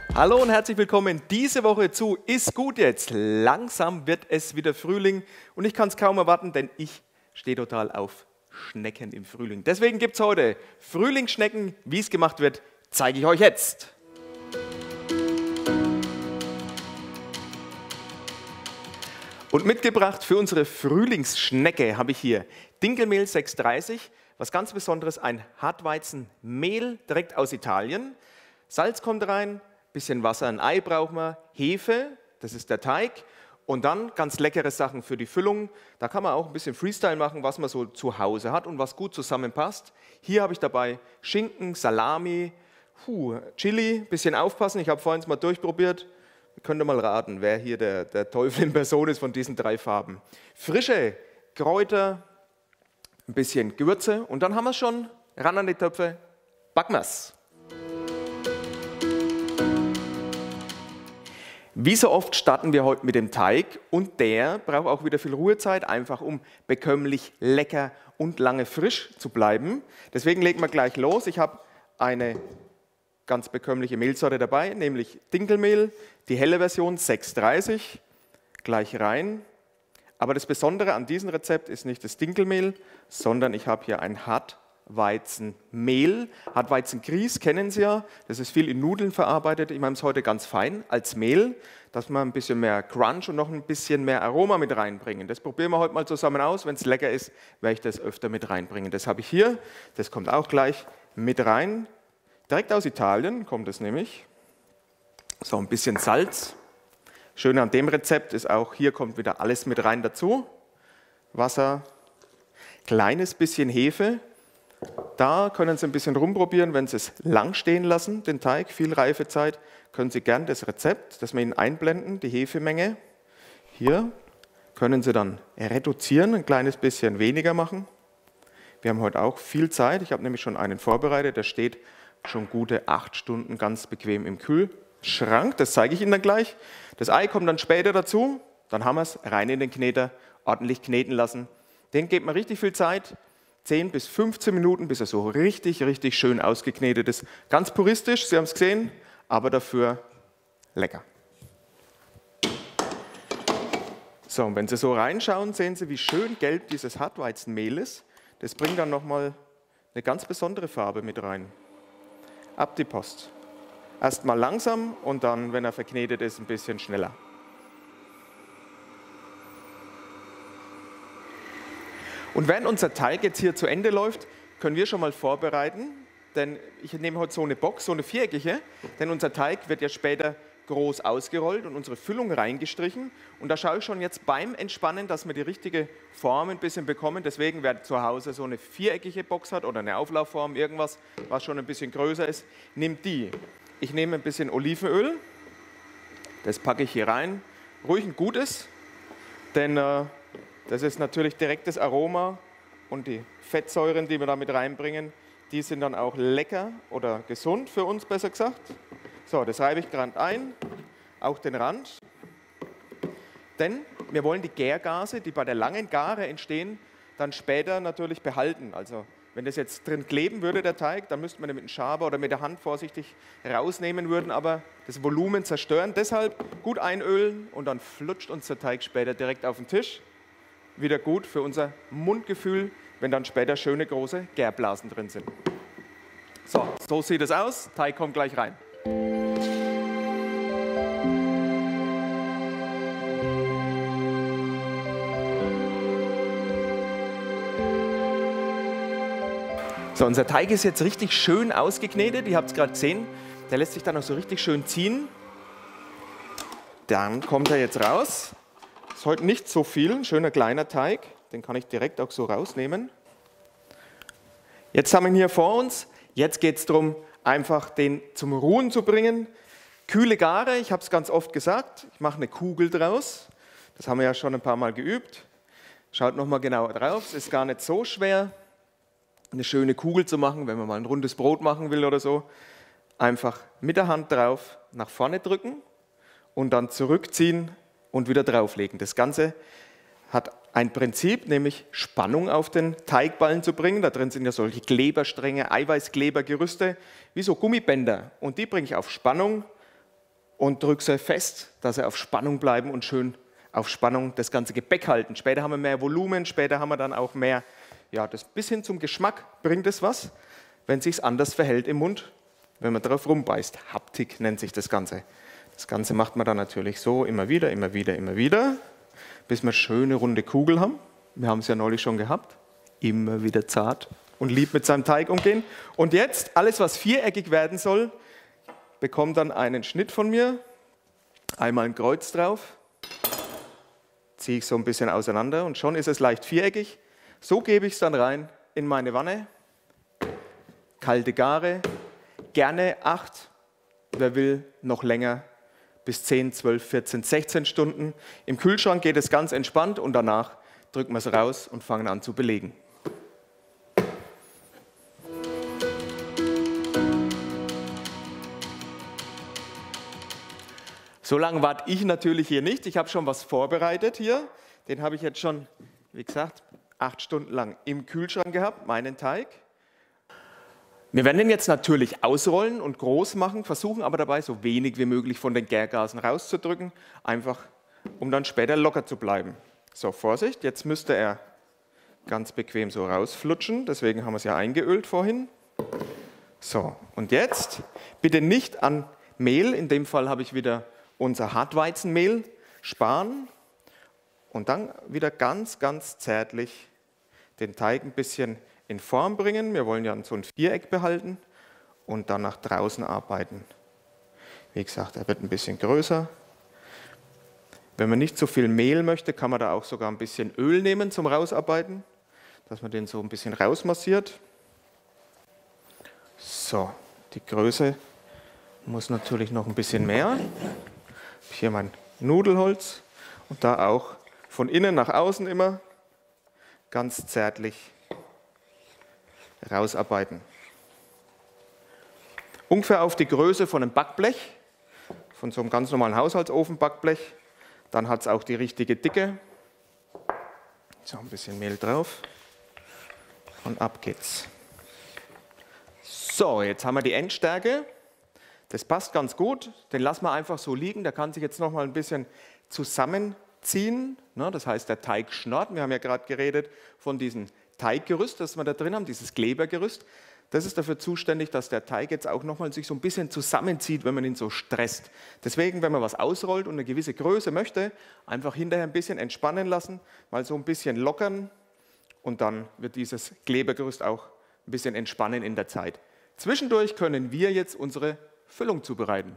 Hallo und herzlich willkommen diese Woche zu Ist gut jetzt. Langsam wird es wieder Frühling und ich kann es kaum erwarten, denn ich stehe total auf Schnecken im Frühling. Deswegen gibt es heute Frühlingsschnecken. Wie es gemacht wird, zeige ich euch jetzt. Und mitgebracht für unsere Frühlingsschnecke habe ich hier Dinkelmehl 630, was ganz Besonderes, ein Hartweizenmehl direkt aus Italien. Salz kommt rein, bisschen Wasser, ein Ei brauchen wir, Hefe, das ist der Teig. Und dann ganz leckere Sachen für die Füllung. Da kann man auch ein bisschen Freestyle machen, was man so zu Hause hat und was gut zusammenpasst. Hier habe ich dabei Schinken, Salami, Chili, bisschen aufpassen, ich habe vorhin mal durchprobiert. Könnt ihr mal raten, wer hier der Teufel in Person ist von diesen drei Farben. Frische Kräuter, ein bisschen Gewürze und dann haben wir es schon, ran an die Töpfe, backen wir's. Wie so oft starten wir heute mit dem Teig und der braucht auch wieder viel Ruhezeit, einfach um bekömmlich, lecker und lange frisch zu bleiben. Deswegen legen wir gleich los. Ich habe eine ganz bekömmliche Mehlsorte dabei, nämlich Dinkelmehl, die helle Version 630, gleich rein. Aber das Besondere an diesem Rezept ist nicht das Dinkelmehl, sondern ich habe hier ein Hartweizenmehl. Hartweizengrieß kennen Sie ja, das ist viel in Nudeln verarbeitet. Ich mache es heute ganz fein als Mehl, dass wir ein bisschen mehr Crunch und noch ein bisschen mehr Aroma mit reinbringen. Das probieren wir heute mal zusammen aus. Wenn es lecker ist, werde ich das öfter mit reinbringen. Das habe ich hier, das kommt auch gleich mit rein. Direkt aus Italien kommt es nämlich. So ein bisschen Salz. Schön an dem Rezept ist auch, hier kommt wieder alles mit rein dazu. Wasser, kleines bisschen Hefe. Da können Sie ein bisschen rumprobieren, wenn Sie es lang stehen lassen, den Teig, viel Reifezeit, können Sie gern das Rezept, das wir Ihnen einblenden, die Hefemenge. Hier können Sie dann reduzieren, ein kleines bisschen weniger machen. Wir haben heute auch viel Zeit, ich habe nämlich schon einen vorbereitet, der steht schon gute 8 Stunden ganz bequem im Kühlschrank, das zeige ich Ihnen dann gleich. Das Ei kommt dann später dazu, dann haben wir es rein in den Kneter, ordentlich kneten lassen. Den gibt man richtig viel Zeit, 10 bis 15 Minuten, bis er so richtig, richtig schön ausgeknetet ist. Ganz puristisch, Sie haben es gesehen, aber dafür lecker. So, und wenn Sie so reinschauen, sehen Sie, wie schön gelb dieses Hartweizenmehl ist. Das bringt dann nochmal eine ganz besondere Farbe mit rein. Ab die Post. Erst mal langsam und dann, wenn er verknetet ist, ein bisschen schneller. Und während unser Teig jetzt hier zu Ende läuft, können wir schon mal vorbereiten, denn ich nehme heute so eine Box, so eine viereckige, denn unser Teig wird ja später groß ausgerollt und unsere Füllung reingestrichen. Und da schaue ich schon jetzt beim Entspannen, dass wir die richtige Form ein bisschen bekommen. Deswegen, wer zu Hause so eine viereckige Box hat oder eine Auflaufform, irgendwas, was schon ein bisschen größer ist, nimmt die. Ich nehme ein bisschen Olivenöl, das packe ich hier rein, ruhig ein gutes, denn das ist natürlich direktes Aroma und die Fettsäuren, die wir da mit reinbringen, die sind dann auch lecker oder gesund für uns, besser gesagt. So, das reibe ich gerade ein, auch den Rand, denn wir wollen die Gärgase, die bei der langen Gare entstehen, dann später natürlich behalten. Also wenn das jetzt drin kleben würde, der Teig, dann müsste man den mit dem Schaber oder mit der Hand vorsichtig rausnehmen, würden aber das Volumen zerstören. Deshalb gut einölen und dann flutscht uns der Teig später direkt auf den Tisch. Wieder gut für unser Mundgefühl, wenn dann später schöne große Gärblasen drin sind. So sieht es aus. Teig kommt gleich rein. So, unser Teig ist jetzt richtig schön ausgeknetet. Ihr habt es gerade gesehen. Der lässt sich dann auch so richtig schön ziehen. Dann kommt er jetzt raus. Ist heute nicht so viel, ein schöner kleiner Teig. Den kann ich direkt auch so rausnehmen. Jetzt haben wir ihn hier vor uns. Jetzt geht es darum, einfach den zum Ruhen zu bringen. Kühle Gare, ich habe es ganz oft gesagt. Ich mache eine Kugel draus. Das haben wir ja schon ein paar Mal geübt. Schaut nochmal genauer drauf. Es ist gar nicht so schwer, eine schöne Kugel zu machen, wenn man mal ein rundes Brot machen will oder so. Einfach mit der Hand drauf nach vorne drücken und dann zurückziehen und wieder drauflegen. Das Ganze hat ein Prinzip, nämlich Spannung auf den Teigballen zu bringen. Da drin sind ja solche Kleberstränge, Eiweißklebergerüste, wie so Gummibänder. Und die bringe ich auf Spannung und drücke sie fest, dass sie auf Spannung bleiben und schön auf Spannung das ganze Gebäck halten. Später haben wir mehr Volumen, später haben wir dann auch mehr, ja, das bis hin zum Geschmack bringt es was, wenn es sich anders verhält im Mund, wenn man drauf rumbeißt. Haptik nennt sich das Ganze. Das Ganze macht man dann natürlich so immer wieder, immer wieder, immer wieder, bis wir schöne runde Kugel haben. Wir haben es ja neulich schon gehabt. Immer wieder zart und lieb mit seinem Teig umgehen. Und jetzt, alles was viereckig werden soll, bekommt dann einen Schnitt von mir. Einmal ein Kreuz drauf. Ziehe ich so ein bisschen auseinander und schon ist es leicht viereckig. So gebe ich es dann rein in meine Wanne. Kalte Gare, gerne 8, wer will, noch länger, bis 10, 12, 14, 16 Stunden. Im Kühlschrank geht es ganz entspannt und danach drücken wir es raus und fangen an zu belegen. So lange warte ich natürlich hier nicht. Ich habe schon was vorbereitet hier. Den habe ich jetzt schon, wie gesagt, 8 Stunden lang im Kühlschrank gehabt, meinen Teig. Wir werden den jetzt natürlich ausrollen und groß machen, versuchen aber dabei so wenig wie möglich von den Gärgasen rauszudrücken, einfach um dann später locker zu bleiben. So, Vorsicht, jetzt müsste er ganz bequem so rausflutschen, deswegen haben wir es ja eingeölt vorhin. So, und jetzt bitte nicht an Mehl, in dem Fall habe ich wieder unser Hartweizenmehl, sparen und dann wieder ganz, ganz zärtlich den Teig ein bisschen in Form bringen. Wir wollen ja so ein Viereck behalten und dann nach draußen arbeiten. Wie gesagt, er wird ein bisschen größer. Wenn man nicht so viel Mehl möchte, kann man da auch sogar ein bisschen Öl nehmen zum Rausarbeiten, dass man den so ein bisschen rausmassiert. So, die Größe muss natürlich noch ein bisschen mehr. Hier mein Nudelholz und da auch von innen nach außen immer ganz zärtlich rausarbeiten. Ungefähr auf die Größe von einem Backblech, von so einem ganz normalen Haushaltsofen-Backblech. Dann hat es auch die richtige Dicke. So, ein bisschen Mehl drauf und ab geht's. So, jetzt haben wir die Endstärke. Das passt ganz gut, den lassen wir einfach so liegen. Der kann sich jetzt noch mal ein bisschen zusammenziehen. Das heißt, der Teig schnorrt. Wir haben ja gerade geredet von diesem Teiggerüst, das wir da drin haben, dieses Klebergerüst. Das ist dafür zuständig, dass der Teig jetzt auch noch mal sich so ein bisschen zusammenzieht, wenn man ihn so stresst. Deswegen, wenn man was ausrollt und eine gewisse Größe möchte, einfach hinterher ein bisschen entspannen lassen, mal so ein bisschen lockern und dann wird dieses Klebergerüst auch ein bisschen entspannen in der Zeit. Zwischendurch können wir jetzt unsere Füllung zubereiten.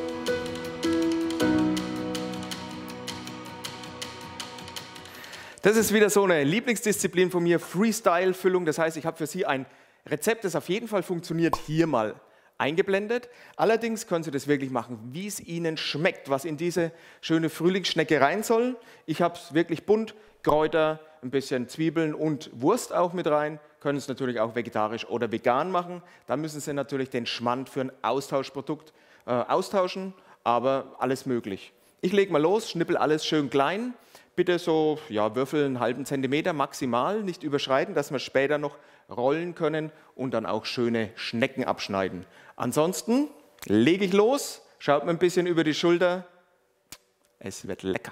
Das ist wieder so eine Lieblingsdisziplin von mir, Freestyle-Füllung. Das heißt, ich habe für Sie ein Rezept, das auf jeden Fall funktioniert, hier mal eingeblendet. Allerdings können Sie das wirklich machen, wie es Ihnen schmeckt, was in diese schöne Frühlingsschnecke rein soll. Ich habe es wirklich bunt, Kräuter, ein bisschen Zwiebeln und Wurst auch mit rein. Können es natürlich auch vegetarisch oder vegan machen. Da müssen Sie natürlich den Schmand für ein Austauschprodukt austauschen, aber alles möglich. Ich lege mal los, schnippel alles schön klein. Bitte so, ja, Würfel einen halben Zentimeter maximal, nicht überschreiten, dass wir später noch rollen können und dann auch schöne Schnecken abschneiden. Ansonsten lege ich los, schaut mir ein bisschen über die Schulter. Es wird lecker.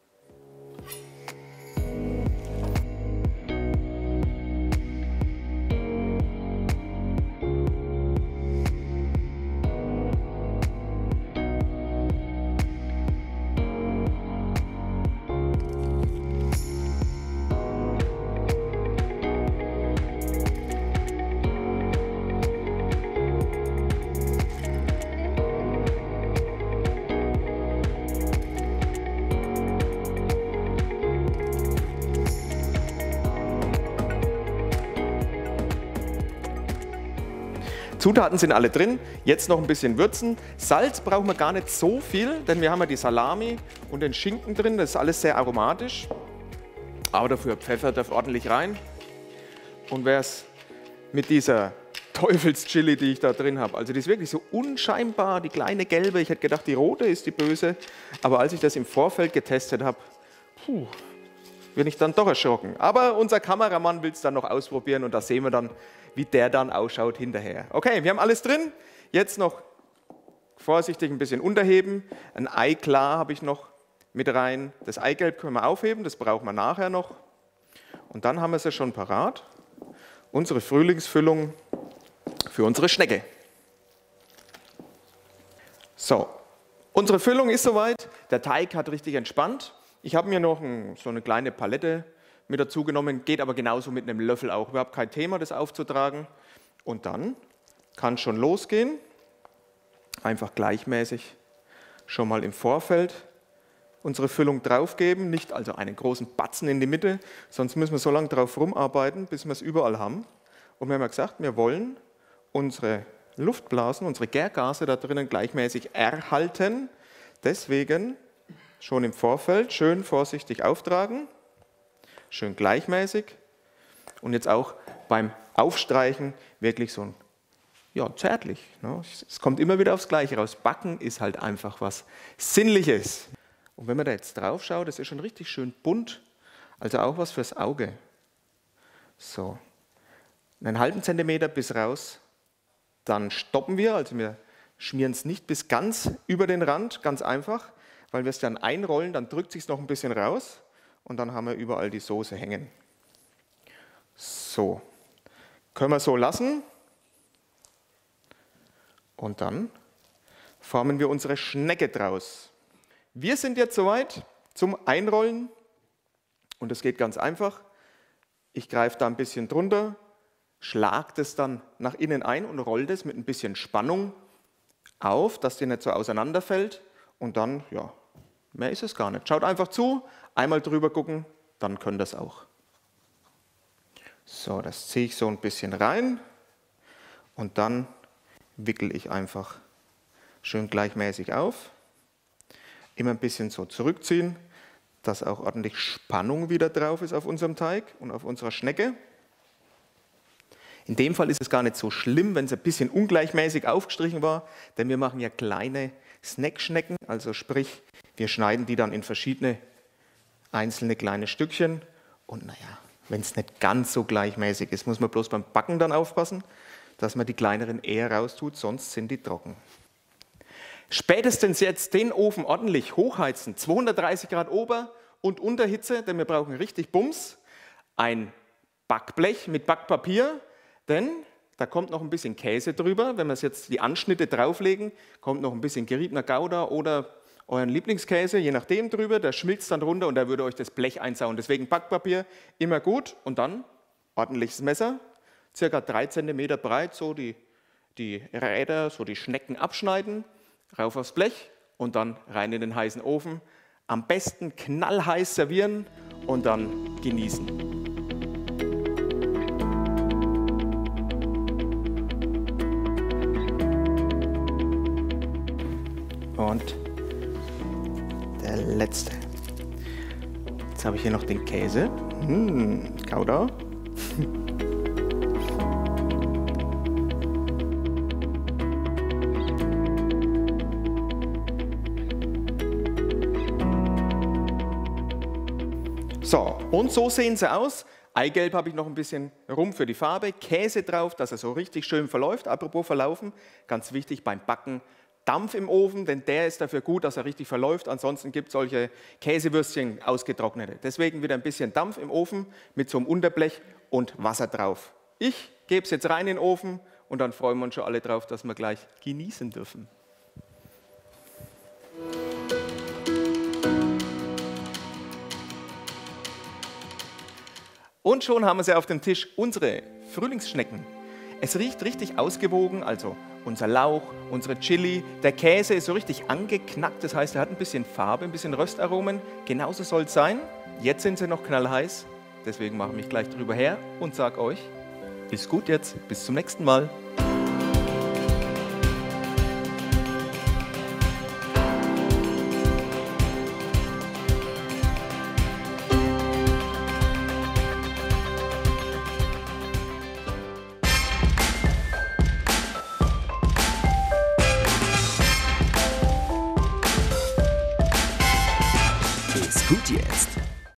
Zutaten sind alle drin, jetzt noch ein bisschen würzen. Salz brauchen wir gar nicht so viel, denn wir haben ja die Salami und den Schinken drin, das ist alles sehr aromatisch. Aber dafür Pfeffer darf ordentlich rein. Und wer es mit dieser Teufelschili, die ich da drin habe, also die ist wirklich so unscheinbar, die kleine gelbe, ich hätte gedacht, die rote ist die böse, aber als ich das im Vorfeld getestet habe, bin ich dann doch erschrocken. Aber unser Kameramann will es dann noch ausprobieren und da sehen wir dann, wie der dann ausschaut hinterher. Okay, wir haben alles drin. Jetzt noch vorsichtig ein bisschen unterheben. Ein Eiklar habe ich noch mit rein. Das Eigelb können wir aufheben, das brauchen wir nachher noch. Und dann haben wir es ja schon parat. Unsere Frühlingsfüllung für unsere Schnecke. So, unsere Füllung ist soweit. Der Teig hat richtig entspannt. Ich habe mir noch so eine kleine Palette mit dazu genommen, geht aber genauso mit einem Löffel auch. Überhaupt kein Thema, das aufzutragen. Und dann kann es schon losgehen. Einfach gleichmäßig schon mal im Vorfeld unsere Füllung draufgeben. Nicht also einen großen Batzen in die Mitte, sonst müssen wir so lange drauf rumarbeiten, bis wir es überall haben. Und wir haben ja gesagt, wir wollen unsere Luftblasen, unsere Gärgase da drinnen gleichmäßig erhalten. Deswegen schon im Vorfeld schön vorsichtig auftragen, schön gleichmäßig und jetzt auch beim Aufstreichen wirklich so ein, ja, zärtlich. Ne? Es kommt immer wieder aufs Gleiche raus. Backen ist halt einfach was Sinnliches. Und wenn man da jetzt drauf schaut, das ist schon richtig schön bunt, also auch was fürs Auge. So, einen halben Zentimeter bis raus, dann stoppen wir, also wir schmieren es nicht bis ganz über den Rand, ganz einfach, weil wir es dann einrollen, dann drückt es sich noch ein bisschen raus und dann haben wir überall die Soße hängen. So, können wir so lassen und dann formen wir unsere Schnecke draus. Wir sind jetzt soweit zum Einrollen und es geht ganz einfach. Ich greife da ein bisschen drunter, schlage das dann nach innen ein und rolle das mit ein bisschen Spannung auf, dass die nicht so auseinanderfällt und dann, ja, mehr ist es gar nicht. Schaut einfach zu, einmal drüber gucken, dann könnt ihr es auch. So, das ziehe ich so ein bisschen rein und dann wickel ich einfach schön gleichmäßig auf. Immer ein bisschen so zurückziehen, dass auch ordentlich Spannung wieder drauf ist auf unserem Teig und auf unserer Schnecke. In dem Fall ist es gar nicht so schlimm, wenn es ein bisschen ungleichmäßig aufgestrichen war, denn wir machen ja kleine Snackschnecken, also sprich, wir schneiden die dann in verschiedene einzelne kleine Stückchen und naja, wenn es nicht ganz so gleichmäßig ist, muss man bloß beim Backen dann aufpassen, dass man die kleineren eher raustut, sonst sind die trocken. Spätestens jetzt den Ofen ordentlich hochheizen, 230 Grad Ober- und Unterhitze, denn wir brauchen richtig Bums. Ein Backblech mit Backpapier, denn da kommt noch ein bisschen Käse drüber. Wenn wir jetzt die Anschnitte drauflegen, kommt noch ein bisschen geriebener Gouda oder euren Lieblingskäse, je nachdem drüber, der schmilzt dann runter und da würde euch das Blech einsauen. Deswegen Backpapier immer gut und dann ordentliches Messer, circa 3 cm breit, so die Räder, so die Schnecken abschneiden, rauf aufs Blech und dann rein in den heißen Ofen. Am besten knallheiß servieren und dann genießen. Und der letzte. Jetzt habe ich hier noch den Käse. Gouda. So, und so sehen sie aus. Eigelb habe ich noch ein bisschen rum für die Farbe, Käse drauf, dass er so richtig schön verläuft. Apropos verlaufen, ganz wichtig beim Backen, Dampf im Ofen, denn der ist dafür gut, dass er richtig verläuft. Ansonsten gibt es solche Käsewürstchen ausgetrocknete. Deswegen wieder ein bisschen Dampf im Ofen mit so einem Unterblech und Wasser drauf. Ich gebe es jetzt rein in den Ofen und dann freuen wir uns schon alle drauf, dass wir gleich genießen dürfen. Und schon haben wir sie auf dem Tisch, unsere Frühlingsschnecken. Es riecht richtig ausgewogen, also unser Lauch, unsere Chili, der Käse ist so richtig angeknackt, das heißt, er hat ein bisschen Farbe, ein bisschen Röstaromen. Genauso soll es sein. Jetzt sind sie noch knallheiß, deswegen mache ich mich gleich drüber her und sage euch, ist gut jetzt, bis zum nächsten Mal.